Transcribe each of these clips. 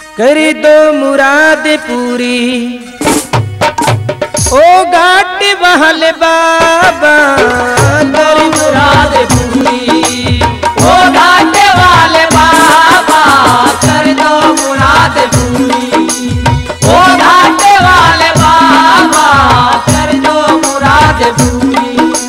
करी दो मुराद पूरी ओ घाट वाले बाबा, करी मुराद पूरी ओ घाट वाले बाबा, कर दो मुराद पूरी ओ घाट वाले बाबा, कर दो मुराद पूरी।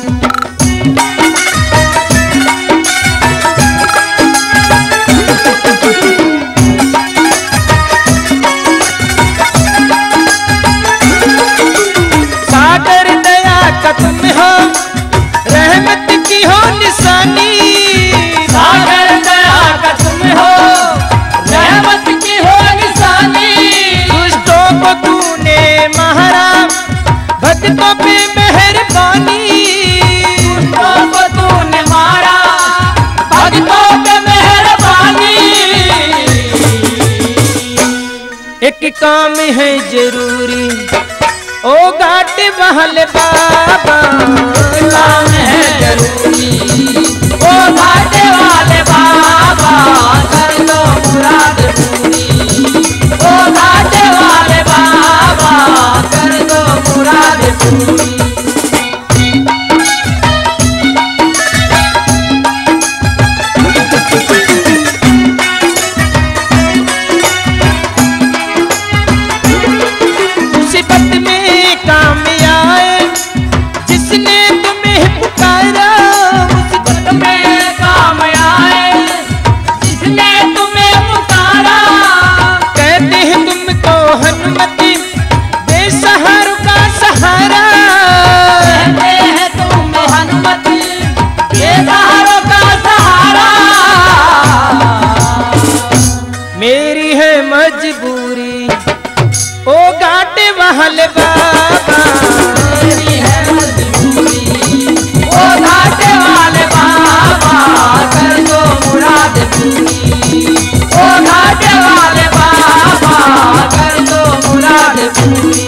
सागर दया का तुम हो, रहमत की हो निशानी, सागर दया का तुम हो, रहमत की हो निशानी, दुष्टों को तूने मारा, भक्तों पे मेहरबानी, दुष्टों को तूने मारा, भक्तों पे मेहरबानी। एक काम है जरूरी ओ घाट वाले बाबा, काम है जरूरी ओ घाट वाले बाबा, कर दो मुराद पूरी ओ घाट वाले बाबा, कर दो मुराद पूरी। मुसीबत में काम आए जिसने तुम्हें पुकारा, मुसीबत में काम आए जिसने तुम्हें पुकारा, कहते हैं तुमको हनुमति बेसहारों का सहारा, कहते हैं तुम हनुमति बेसहारों का सहारा। मेरी है मजबूरी ओ घाट वाले बाबा, मेरी है मजबूरी ओ घाट वाले बाबा, कर दो मुराद पूरी ओ घाट वाले बाबा, कर दो मुराद पूरी।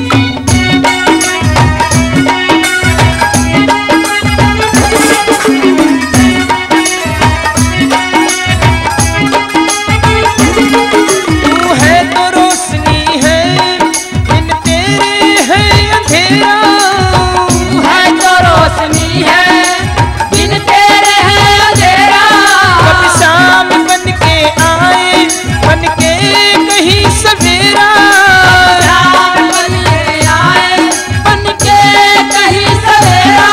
तू है तो रोशनी है बिन तेरे है अंधेरा, तू है तो रोशनी है बिन तेरे है अंधेरा, कभी शाम बन के आए बन के कहीं सवेरा, राम बन के आए बन के कहीं सवेरा।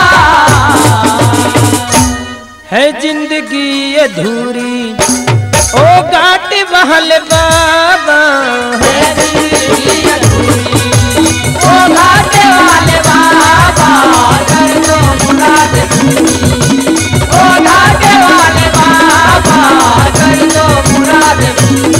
है जिंदगी अधूरी ओ घाट वाले बाबा, है जिंदगी अधूरी ओ घाट वाले बाबा, कर दो मुराद पूरी ओ घाट वाले बाबा, कर दो मुराद पूरी।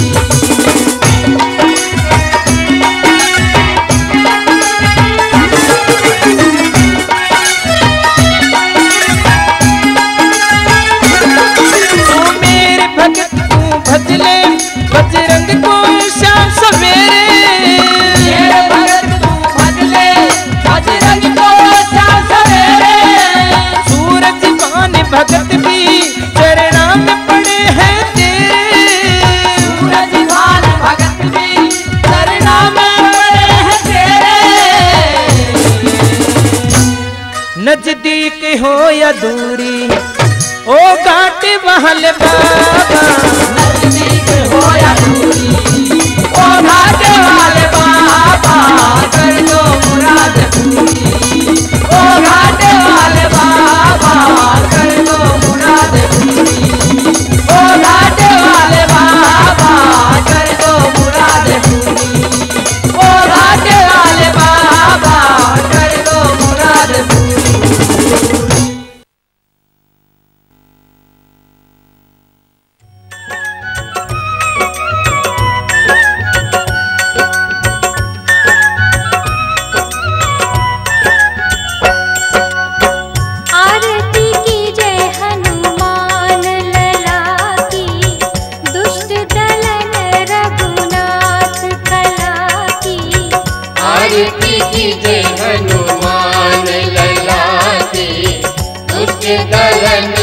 तू मेरे भगत तू भजले बजरंग को शाम सवेरे, मेरे भगत तू भजले बजरंग को शाम सवेरे, सूरज पान भगत भी चरणा में पड़े हैं तेरे, सूरज भान भगत भी चरणा में पड़े हैं तेरे। नजदीक हो या दूरी ओ घाट वाले बाबा, नजदीक हो या दूरी ओ घाट वाले बाबा, कर दो मुराद पूरी ओ घाट वाले बाबा, कर दो मुराद पूरी ओ घाट वाले बाबा, कर दो मुराद पूरी ओ घाट वाले बाबा, कर दो मुराद पूरी। आरती की जय हनुमान लला की, दुष्ट दलन रघुनाथ कला की। आरती की जय हनुमान लला की, दुष्ट दलन